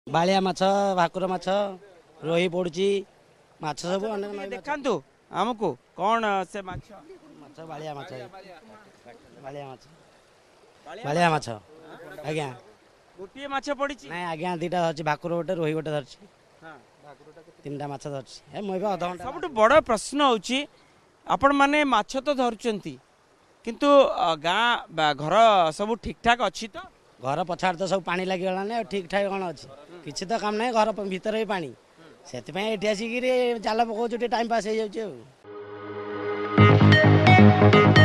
बालिया माछ भाकुर माछ रोही पड़ुची माछ सब अनेक नई ଦେଖାନ୍ତୁ ଆମକୁ କ'ଣ ସେ ମାଛ माछ बालिया माछ बालिया माछ बालिया माछ आज्ञा ଗୋଟିଏ ମାଛ ପଡ଼ିଛି ନାଇଁ ଆଜ୍ଞା ଦିଟା ଧରିଛି ଭାକୁର ଗୋଟେ ରୋହି ଗୋଟେ ଧରିଛି ହଁ। ତିନିଟା ମାଛ ଧରିଛି ଏ ମୁଁ ଏବେ ଅଧଘଣ୍ଟା ସବୁଠୁ ବଡ଼ ପ୍ରଶ୍ନ ହେଉଛି ଆପଣମାନେ ମାଛ ତ ଧରୁଛନ୍ତି କିନ୍ତୁ ଗାଁ ବା ଘର ସବୁ ଠିକଠାକ୍ ଅଛି ତ ଘର ପଛଆଡ଼େ ତ ସବୁ ପାଣି ଲାଗିଗଲାଣି ଆଉ ଠିକ୍ ଠାକ୍ କ'ଣ ଅଛି କିଛି ତ କାମ ନାହିଁ ଘର ଭିତରେ ବି ପାଣି ସେଥିପାଇଁ ଏଠି ଆସିକିରି ଜାଲ ପକାଉଛୁ ଟିକେ ଟାଇମ୍ ପାସ୍ ହେଇଯାଉଛି ଆଉ